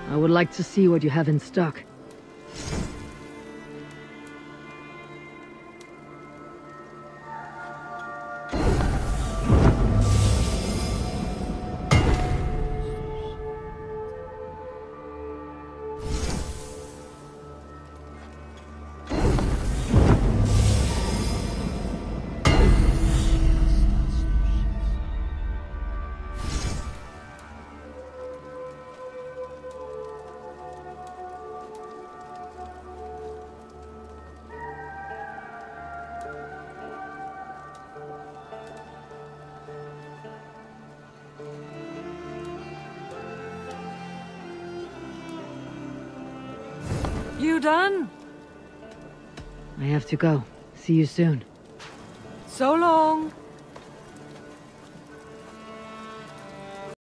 I would like to see what you have in stock. You done? I have to go. See you soon. So long.